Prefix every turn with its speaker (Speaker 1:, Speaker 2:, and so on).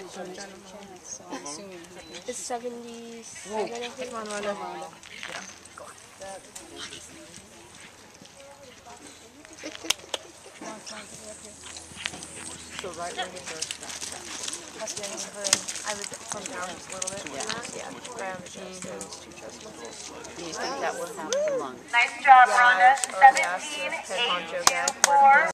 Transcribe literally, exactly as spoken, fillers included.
Speaker 1: It's seventy-seven, I think.
Speaker 2: Come on, Rhonda. So right leg is first.
Speaker 1: That's been I was from down just a little bit. Yeah. Yeah. Right on the chest. There was two chest muscles.
Speaker 2: Do you think that will help the lungs?
Speaker 3: Nice job,
Speaker 1: Yeah,
Speaker 3: Rhonda.
Speaker 1: or yes,
Speaker 3: seventeen
Speaker 1: head honcho
Speaker 3: eight
Speaker 1: guy.
Speaker 3: two four.